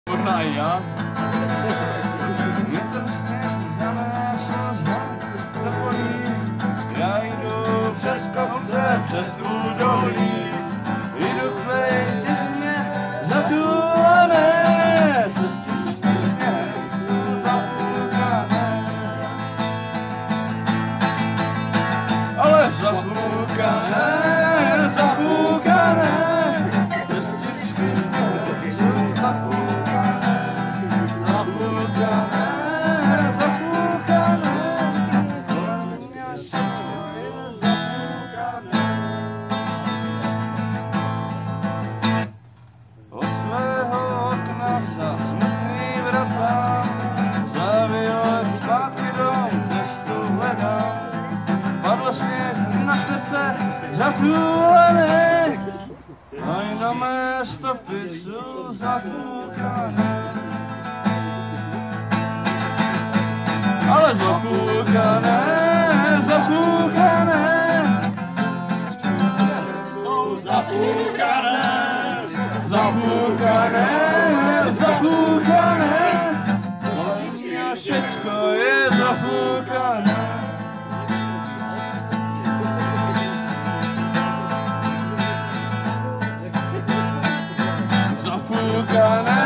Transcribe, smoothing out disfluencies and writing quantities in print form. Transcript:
Možná i já. Já jdu přes kopce, přes údolí, jdu klidně zatulané, cestičky zapůkané, ale zapůkané, zapůkané, cestičky jsou zapůkané, zapůkané, zapůkané. Od svého okna sa smutný vracám, za výlet zpátky dom cestu hledám. Padl sněh na srdce zatúlené, aj na mé stopy sú zapúkané. Ale zapúkané, zapúkané, sú zapúkané. Zapúkané, zapúkané, a všetko je zapúkané. Zapúkané,